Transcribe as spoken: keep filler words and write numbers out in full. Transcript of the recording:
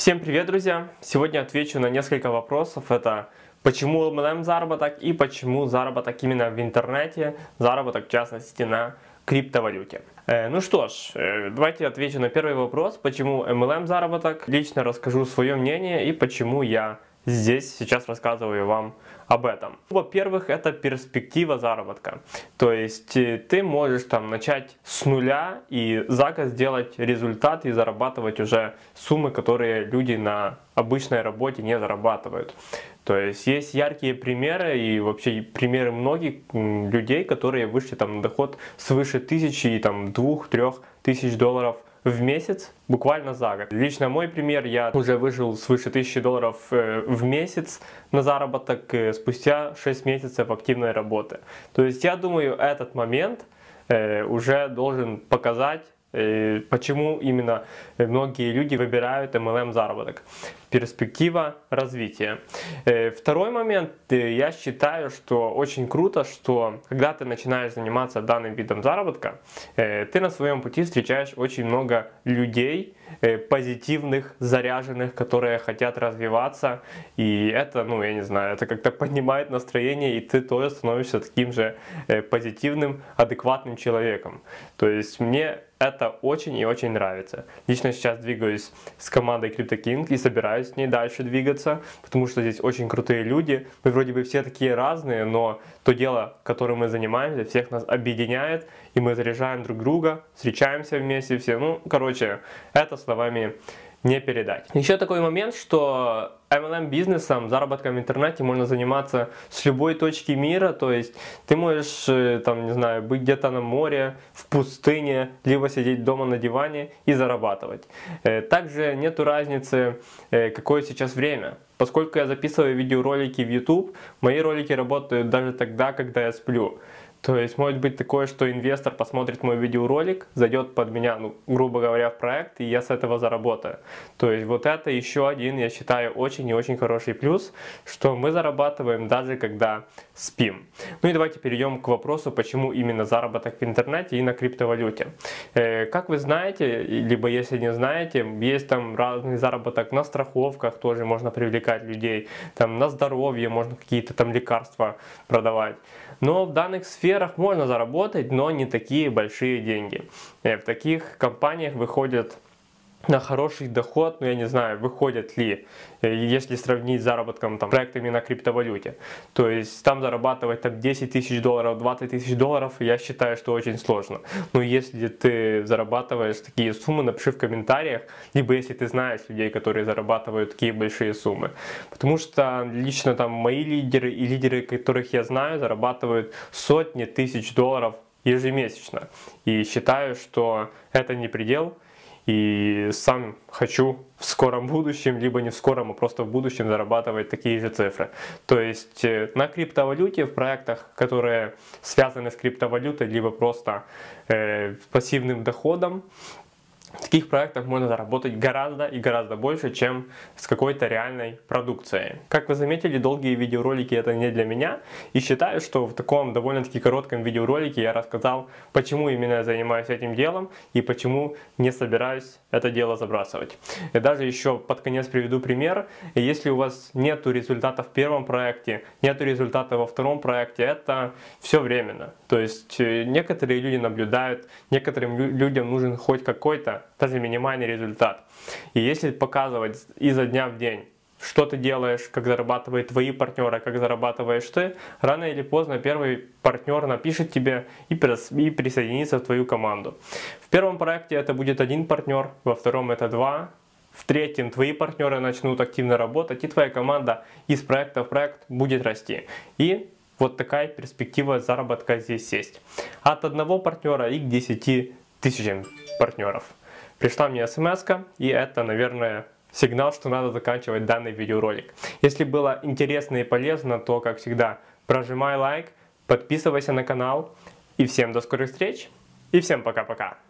Всем привет, друзья! Сегодня отвечу на несколько вопросов. Это почему эм эл эм заработок и почему заработок именно в интернете, заработок в частности на криптовалюте. Э, ну что ж, э, давайте отвечу на первый вопрос, почему эм эл эм заработок. Лично расскажу свое мнение и почему я здесь сейчас рассказываю вам об этом. Во-первых, это перспектива заработка. То есть ты можешь там начать с нуля и за год сделать результат и зарабатывать уже суммы, которые люди на обычной работе не зарабатывают. То есть есть яркие примеры и вообще примеры многих людей, которые вышли там на доход свыше тысячи и там двух-трех тысяч долларов в месяц буквально за год. Лично мой пример, я уже выжил свыше тысячи долларов в месяц на заработок спустя шесть месяцев активной работы. То есть я думаю, этот момент уже должен показать, почему именно многие люди выбирают эм эл эм заработок. Перспектива развития. Второй момент, я считаю, что очень круто, что когда ты начинаешь заниматься данным видом заработка, ты на своем пути встречаешь очень много людей, позитивных, заряженных, которые хотят развиваться, и это, ну, я не знаю, это как-то поднимает настроение, и ты тоже становишься таким же позитивным, адекватным человеком. То есть мне это очень и очень нравится. Лично сейчас двигаюсь с командой CryptoKing и собираюсь с ней дальше двигаться, потому что здесь очень крутые люди. Мы вроде бы все такие разные, но то дело, которым мы занимаемся, всех нас объединяет, и мы заряжаем друг друга, встречаемся вместе все. Ну, короче, это словами не передать. Еще такой момент, что эм эл эм бизнесом, заработком в интернете можно заниматься с любой точки мира, то есть ты можешь, там, не знаю, быть где-то на море, в пустыне, либо сидеть дома на диване и зарабатывать. Также нету разницы, какое сейчас время. Поскольку я записываю видеоролики в YouTube, мои ролики работают даже тогда, когда я сплю. То есть может быть такое, что инвестор посмотрит мой видеоролик, зайдет под меня, ну, грубо говоря, в проект, и я с этого заработаю. То есть вот это еще один, я считаю, очень и очень хороший плюс, что мы зарабатываем даже когда спим. Ну и давайте перейдем к вопросу, почему именно заработок в интернете и на криптовалюте. Э, как вы знаете, либо если не знаете, есть там разный заработок на страховках, тоже можно привлекать людей, там на здоровье можно какие-то там лекарства продавать. Но в данных сферах можно заработать, но не такие большие деньги. В таких компаниях выходят на хороший доход, ну я не знаю, выходят ли, если сравнить с заработком там, проектами на криптовалюте. То есть там зарабатывать там, десять тысяч долларов, двадцать тысяч долларов, я считаю, что очень сложно. Но если ты зарабатываешь такие суммы, напиши в комментариях, либо если ты знаешь людей, которые зарабатывают такие большие суммы. Потому что лично там мои лидеры и лидеры, которых я знаю, зарабатывают сотни тысяч долларов ежемесячно. И считаю, что это не предел. И сам хочу в скором будущем, либо не в скором, а просто в будущем зарабатывать такие же цифры. То есть на криптовалюте, в проектах, которые связаны с криптовалютой, либо просто э, пассивным доходом, в таких проектах можно заработать гораздо и гораздо больше, чем с какой-то реальной продукцией. Как вы заметили, долгие видеоролики это не для меня. И считаю, что в таком довольно-таки коротком видеоролике я рассказал, почему именно я занимаюсь этим делом и почему не собираюсь это дело забрасывать. И даже еще под конец приведу пример. Если у вас нет результата в первом проекте, нет результата во втором проекте, это все временно. То есть некоторые люди наблюдают, некоторым людям нужен хоть какой-то, даже минимальный результат. И если показывать изо дня в день, что ты делаешь, как зарабатывают твои партнеры, как зарабатываешь ты, рано или поздно первый партнер напишет тебе и присоединится в твою команду. В первом проекте это будет один партнер, во втором это два, в третьем твои партнеры начнут активно работать, и твоя команда из проекта в проект будет расти. И вот такая перспектива заработка здесь есть. От одного партнера и к десяти тысячам партнеров. Пришла мне смс-ка, и это, наверное, сигнал, что надо заканчивать данный видеоролик. Если было интересно и полезно, то, как всегда, прожимай лайк, подписывайся на канал. И всем до скорых встреч, и всем пока-пока.